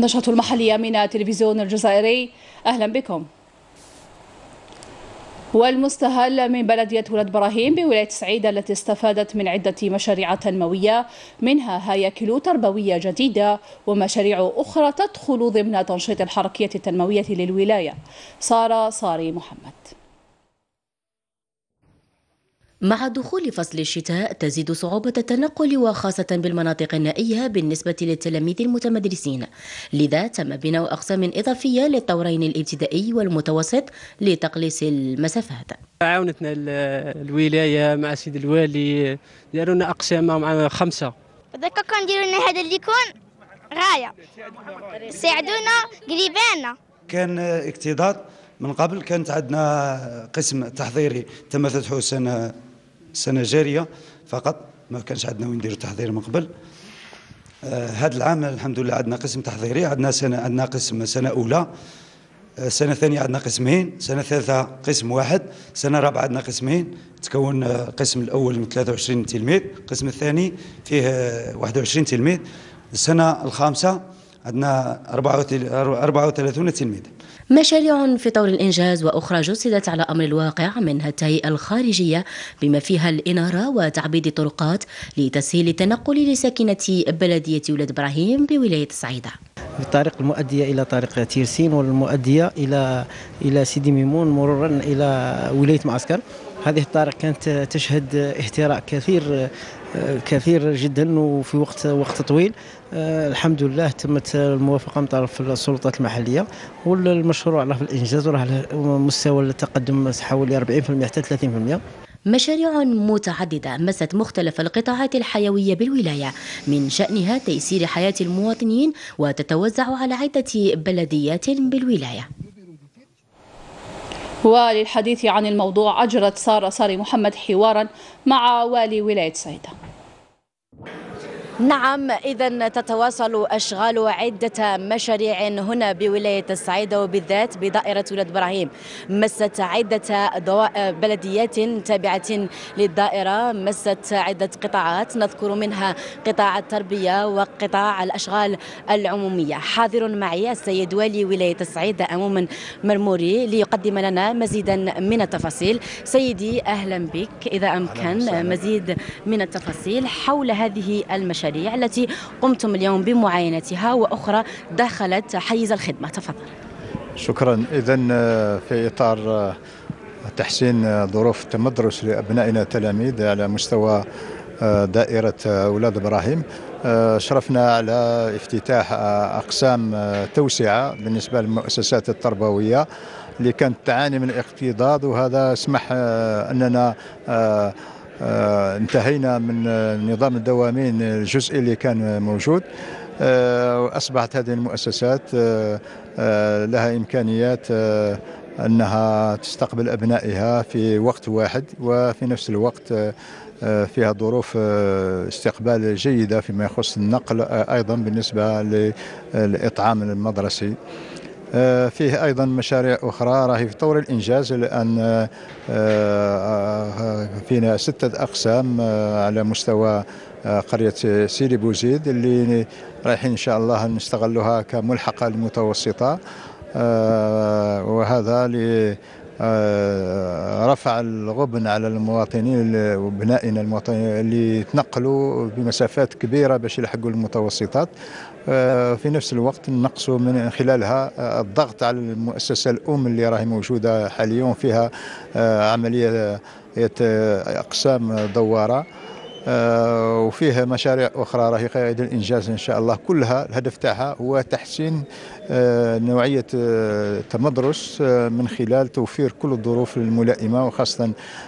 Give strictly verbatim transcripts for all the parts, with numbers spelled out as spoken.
النشرة المحلية من التلفزيون الجزائري، أهلا بكم. والمستهل من بلدية ولد براهيم بولاية سعيدة التي استفادت من عدة مشاريع تنموية، منها هياكل تربوية جديدة ومشاريع أخرى تدخل ضمن تنشيط الحركية التنموية للولاية. سارة صاري محمد. مع دخول فصل الشتاء تزيد صعوبة التنقل وخاصة بالمناطق النائية بالنسبة للتلاميذ المتمدرسين، لذا تم بناء أقسام إضافية للطورين الابتدائي والمتوسط لتقليص المسافات. عاونتنا الولاية مع سيد الوالي، داروا لنا أقسام مع خمسة. ذاك كان ديروا لنا هذا اللي يكون غاية، ساعدونا قريبانا. كان اكتظاظ من قبل، كانت عندنا قسم تحضيري تم فتحه سنة سنة جارية فقط، ما كانش عندنا وين نديروا تحضير من قبل. آه هذا العام الحمد لله عندنا قسم تحضيري، عندنا سنة عندنا قسم سنة أولى، آه سنة ثانية عندنا قسمين، سنة ثالثة قسم واحد، سنة رابعة عندنا قسمين، تكون القسم الأول من ثلاثة وعشرين تلميذ، القسم الثاني فيه واحد وعشرين تلميذ، السنة الخامسة عندنا أربعة وثلاثين تلميذ. مشاريع في طور الإنجاز وأخرى جسدت على أمر الواقع، منها التهيئة الخارجية بما فيها الإنارة وتعبيد الطرقات لتسهيل التنقل لساكنة بلدية ولد براهيم بولاية سعيدة. الطريق المؤدية إلى طريق تيرسين والمؤدية إلى إلى سيدي ميمون مرورا إلى ولاية معسكر. هذه الطريق كانت تشهد اهتراء كثير كثير جدا وفي وقت وقت طويل. الحمد لله تمت الموافقة من طرف السلطات المحلية، والمشروع له في الإنجاز وله على مستوى التقدم حوالي أربعين بالمئة حتى ثلاثين بالمئة. مشاريع متعددة مست مختلف القطاعات الحيوية بالولاية، من شأنها تيسير حياة المواطنين وتتوزع على عدة بلديات بالولاية. وللحديث عن الموضوع أجرت سارة صاري محمد حوارا مع والي ولاية سعيدة. نعم، إذا تتواصل أشغال عدة مشاريع هنا بولاية السعيدة وبالذات بدائرة ولد براهيم، مست عدة بلديات تابعة للدائرة، مست عدة قطاعات نذكر منها قطاع التربية وقطاع الأشغال العمومية. حاضر معي السيد والي ولاية السعيدة أمومن مرموري ليقدم لنا مزيدا من التفاصيل. سيدي أهلا بك، إذا أمكن مزيد من التفاصيل حول هذه المشاريع التي قمتم اليوم بمعاينتها وأخرى دخلت حيز الخدمة، تفضل. شكرا. إذن في إطار تحسين ظروف التمدرس لأبنائنا التلاميذ على مستوى دائرة ولاد براهيم، شرفنا على افتتاح أقسام توسعة بالنسبة للمؤسسات التربوية اللي كانت تعاني من الاكتظاظ، وهذا سمح أننا آه انتهينا من نظام الدوامين الجزئي اللي كان موجود، آه وأصبحت هذه المؤسسات آه آه لها إمكانيات آه أنها تستقبل أبنائها في وقت واحد، وفي نفس الوقت آه فيها ظروف آه استقبال جيدة فيما يخص النقل، آه أيضا بالنسبة للإطعام المدرسي. فيه أيضا مشاريع أخرى راهي في طور الإنجاز، لأن فينا ستة أقسام على مستوى قرية سيدي بوزيد اللي رايحين إن شاء الله نستغلها كملحقة للمتوسطة، وهذا ل رفع الغبن على المواطنين وابنائنا المواطنين اللي يتنقلوا بمسافات كبيرة باش يلحقوا المتوسطات، في نفس الوقت نقصوا من خلالها الضغط على المؤسسة الأم اللي راهي موجودة حاليا فيها عملية أقسام دوارة، وفيه مشاريع أخرى راهي قيد الإنجاز إن شاء الله. كلها الهدف تاعها هو تحسين نوعية التمدرس من خلال توفير كل الظروف الملائمة، وخاصة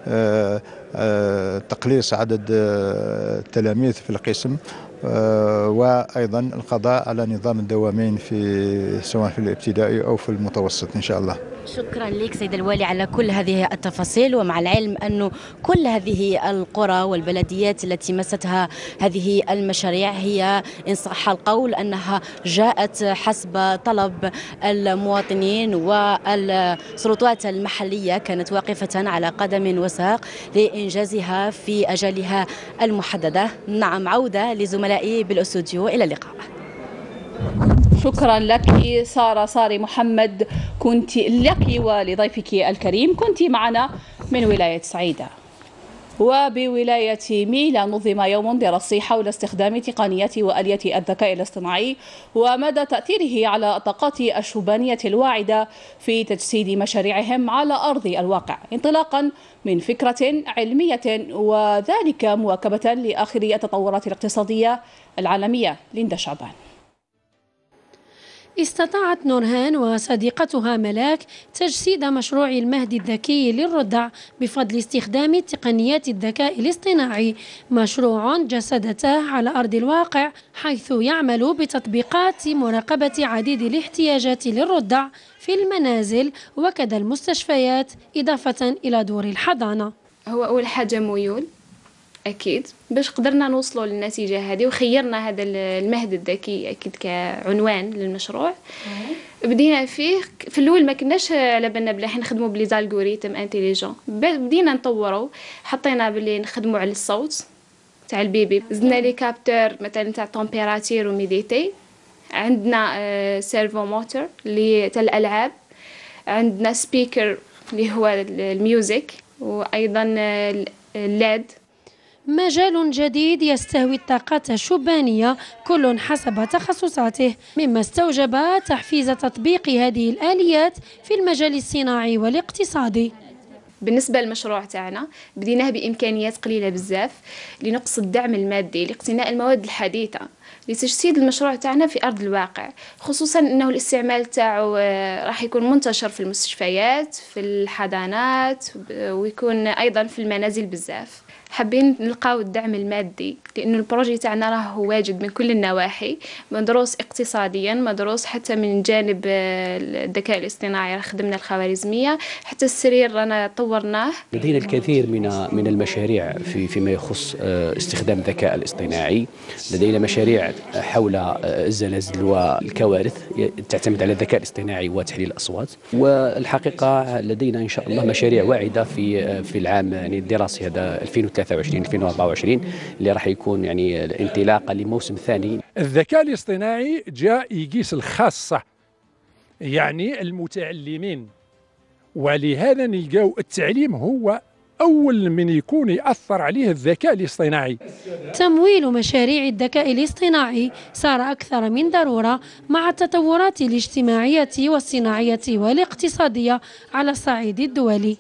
تقليص عدد التلاميذ في القسم، وأيضا القضاء على نظام الدوامين في سواء في الابتدائي أو في المتوسط إن شاء الله. شكرا لك سيد الوالي على كل هذه التفاصيل، ومع العلم أنه كل هذه القرى والبلديات التي مستها هذه المشاريع هي إن صح القول أنها جاءت حسب طلب المواطنين، والسلطات المحلية كانت واقفة على قدم وساق لإنجازها في أجالها المحددة. نعم، عودة لزملائي بالاستوديو، إلى اللقاء. شكرا لك سارة ساري محمد، كنت لك ولضيفك الكريم، كنت معنا من ولاية سعيدة. وبولاية ميلا نظم يوم دراسي حول استخدام تقنيات وآلية الذكاء الاصطناعي ومدى تأثيره على الطاقات الشبانية الواعدة في تجسيد مشاريعهم على أرض الواقع، انطلاقا من فكرة علمية وذلك مواكبة لآخر التطورات الاقتصادية العالمية. ليندا شعبان. استطاعت نورهان وصديقتها ملاك تجسيد مشروع المهد الذكي للرضع بفضل استخدام تقنيات الذكاء الاصطناعي، مشروع جسدته على أرض الواقع حيث يعمل بتطبيقات مراقبة عديد الاحتياجات للرضع في المنازل وكذا المستشفيات إضافة إلى دور الحضانة. هو أول حاجة ميول أكيد باش قدرنا نوصلوا للنتيجة هذه وخيرنا هذا المهد الذكي أكيد كعنوان للمشروع. بدينا فيه في الأول ما كناش على بالنا بلي حنخدموا بلي زالغوريتم انتيليجون، بدينا نطوروا حطينا بلي نخدموا على الصوت تاع البيبي، زدنا لي كابتور مثلا تاع تمبيراتير وميديتي، عندنا سيرفو موتور اللي تاع الألعاب، عندنا سبيكر اللي هو الميوزك، وأيضا الليد. مجال جديد يستهوي الطاقات الشبانية كل حسب تخصصاته، مما استوجب تحفيز تطبيق هذه الآليات في المجال الصناعي والاقتصادي. بالنسبة للمشروع تاعنا بديناه بإمكانيات قليلة بزاف لنقص الدعم المادي لاقتناء المواد الحديثة لتجسيد المشروع تاعنا في أرض الواقع، خصوصا أنه الاستعمال تاعو راح يكون منتشر في المستشفيات في الحضانات ويكون أيضا في المنازل بزاف. حابين نلقاو الدعم المادي لأنه البروجي تاعنا راه واجد من كل النواحي، مدروس اقتصاديا، مدروس حتى من جانب الذكاء الاصطناعي، خدمنا الخوارزمية، حتى السرير رانا طورناه. لدينا الكثير من من المشاريع في فيما يخص استخدام الذكاء الاصطناعي. لدينا مشاريع حول الزلازل والكوارث تعتمد على الذكاء الاصطناعي وتحليل الأصوات، والحقيقة لدينا إن شاء الله مشاريع واعدة في في العام يعني الدراسي هذا ألفين وثلاثة وعشرين ألفين وأربعة وعشرين اللي راح يكون يعني انطلاقا لموسم ثاني. الذكاء الاصطناعي جاء يقيس الخاصة يعني المتعلمين، ولهذا نلقاو التعليم هو أول من يكون يأثر عليه الذكاء الاصطناعي. تمويل مشاريع الذكاء الاصطناعي صار أكثر من ضرورة مع التطورات الاجتماعية والصناعية والاقتصادية على الصعيد الدولي.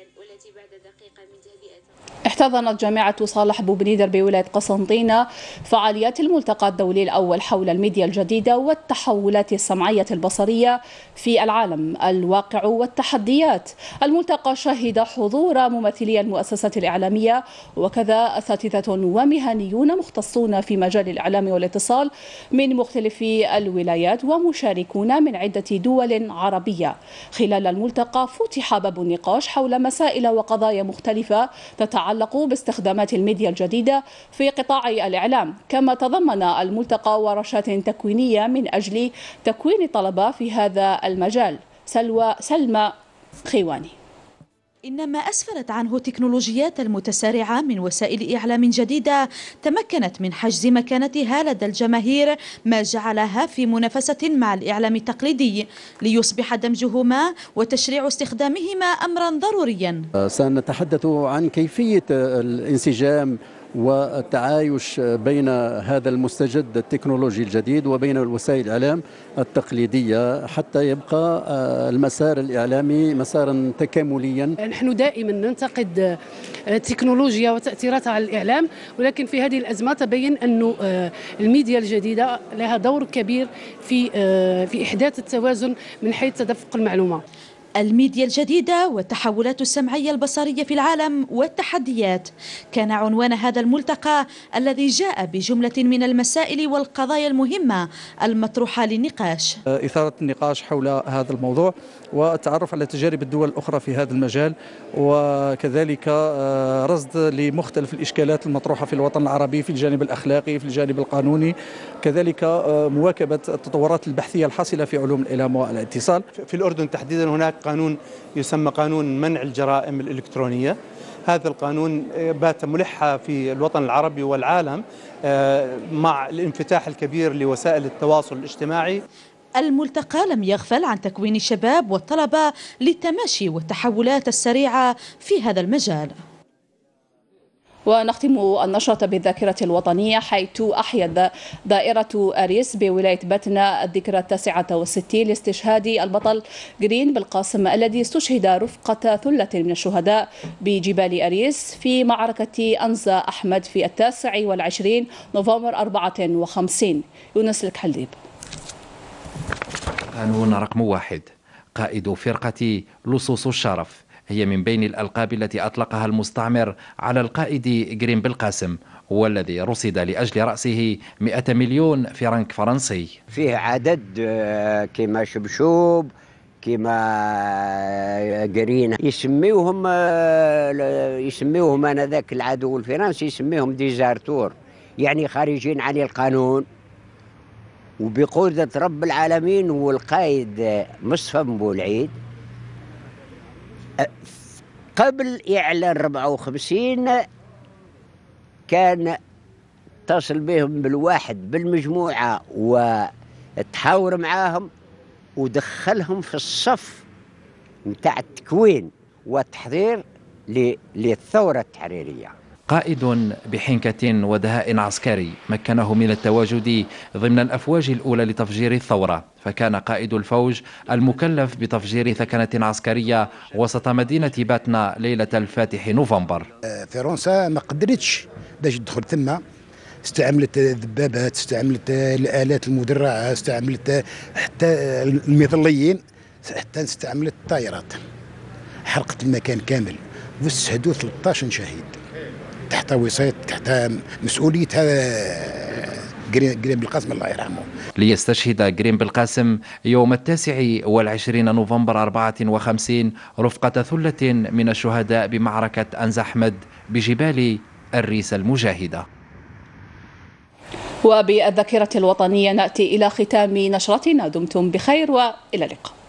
احتضنت جامعة صالح بوبنيدر بولاية قسنطينة فعاليات الملتقى الدولي الأول حول الميديا الجديدة والتحولات السمعية البصرية في العالم الواقع والتحديات. الملتقى شهد حضور ممثلي المؤسسات الإعلامية وكذا أساتذة ومهنيون مختصون في مجال الإعلام والاتصال من مختلف الولايات ومشاركون من عدة دول عربية. خلال الملتقى فتح باب النقاش حول مسائل وقضايا مختلفة تتعلق باستخدامات الميديا الجديدة في قطاع الإعلام، كما تضمن الملتقى ورشات تكوينية من أجل تكوين طلبة في هذا المجال. سلوى سلمى خيواني. إنما أسفرت عنه التكنولوجيات المتسارعة من وسائل إعلام جديدة تمكنت من حجز مكانتها لدى الجماهير، ما جعلها في منافسة مع الإعلام التقليدي، ليصبح دمجهما وتشريع استخدامهما أمرا ضروريا. سنتحدث عن كيفية الانسجام والتعايش بين هذا المستجد التكنولوجي الجديد وبين وسائل الإعلام التقليدية حتى يبقى المسار الإعلامي مسارا تكامليا. نحن دائما ننتقد التكنولوجيا وتأثيراتها على الإعلام، ولكن في هذه الأزمة تبين أن الميديا الجديدة لها دور كبير في في إحداث التوازن من حيث تدفق المعلومة. الميديا الجديدة والتحولات السمعية البصرية في العالم والتحديات كان عنوان هذا الملتقى الذي جاء بجملة من المسائل والقضايا المهمة المطروحة للنقاش. إثارة النقاش حول هذا الموضوع والتعرف على تجارب الدول الأخرى في هذا المجال، وكذلك رصد لمختلف الإشكالات المطروحة في الوطن العربي في الجانب الأخلاقي في الجانب القانوني، كذلك مواكبة التطورات البحثية الحاصلة في علوم الإعلام والاتصال. في الأردن تحديدا هناك قانون يسمى قانون منع الجرائم الإلكترونية. هذا القانون بات ملحة في الوطن العربي والعالم مع الانفتاح الكبير لوسائل التواصل الاجتماعي. الملتقى لم يغفل عن تكوين الشباب والطلبة للتماشي والتحولات السريعة في هذا المجال. ونختم النشرة بالذاكرة الوطنية، حيث أحيت دائرة أريس بولاية بتنا الذكرى التاسعة والستين لاستشهاد البطل جرين بالقاسم الذي استشهد رفقة ثلة من الشهداء بجبال أريس في معركة أنزا أحمد في التاسع والعشرين نوفمبر أربعة وخمسين. يونس الكحليب. قانون رقم واحد، قائد فرقة لصوص الشرف، هي من بين الألقاب التي أطلقها المستعمر على القائد جرين بالقاسم، والذي رصد لأجل رأسه مئة مليون فرنك فرنسي. فيه عدد كما شبشوب كما جرين يسميوهم يسميوهم آنذاك العدو الفرنسي يسميهم ديزارتور، يعني خارجين عن القانون. وبقودة رب العالمين والقائد مصطفى بن بولعيد قبل إعلان أربعة وخمسين كان اتصل بهم بالواحد بالمجموعة وتحاور معاهم ودخلهم في الصف متاع التكوين والتحضير للثورة التحريرية. قائد بحنكة ودهاء عسكري مكنه من التواجد ضمن الأفواج الأولى لتفجير الثورة، فكان قائد الفوج المكلف بتفجير ثكنة عسكرية وسط مدينة باتنا ليلة الفاتح نوفمبر. فرنسا ما قدرتش باش تدخل ثم، استعملت الذبابات، استعملت الآلات المدرعة، استعملت حتى المظليين، حتى استعملت الطائرات، حرقت المكان كامل واستشهدوا ثلاثة عشر شهيد تحت وصاية تحت مسؤولية هذا جرين بالقاسم الله يرحمه. ليستشهد جرين بالقاسم يوم التاسع والعشرين نوفمبر أربعة وخمسين رفقة ثلة من الشهداء بمعركة أنزا أحمد بجبال الريس المجاهدة. وبالذاكرة الوطنية نأتي إلى ختام نشرتنا. دمتم بخير وإلى اللقاء.